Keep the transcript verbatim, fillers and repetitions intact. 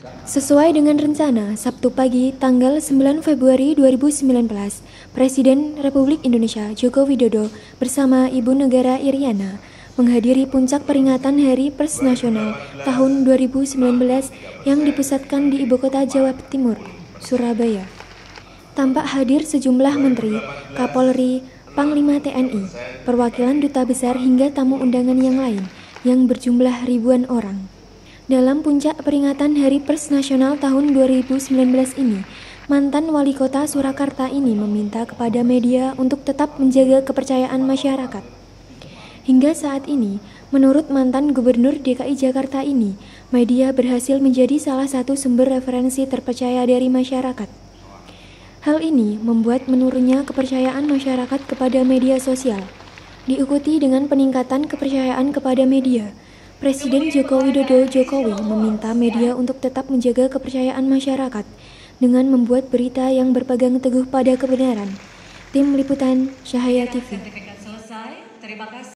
Sesuai dengan rencana, Sabtu pagi tanggal sembilan Februari dua ribu sembilan belas, Presiden Republik Indonesia Joko Widodo bersama Ibu Negara Iriana menghadiri puncak peringatan Hari Pers Nasional tahun dua ribu sembilan belas yang dipusatkan di Ibu Kota Jawa Timur, Surabaya. Tampak hadir sejumlah menteri, Kapolri, Panglima T N I, perwakilan duta besar hingga tamu undangan yang lain yang berjumlah ribuan orang. Dalam puncak peringatan Hari Pers Nasional tahun dua ribu sembilan belas ini, mantan wali kota Surakarta ini meminta kepada media untuk tetap menjaga kepercayaan masyarakat. Hingga saat ini, menurut mantan Gubernur D K I Jakarta ini, media berhasil menjadi salah satu sumber referensi terpercaya dari masyarakat. Hal ini membuat menurunnya kepercayaan masyarakat kepada media sosial. Diikuti dengan peningkatan kepercayaan kepada media, Presiden Joko Widodo Jokowi meminta media untuk tetap menjaga kepercayaan masyarakat dengan membuat berita yang berpegang teguh pada kebenaran. Tim Liputan Cahaya T V.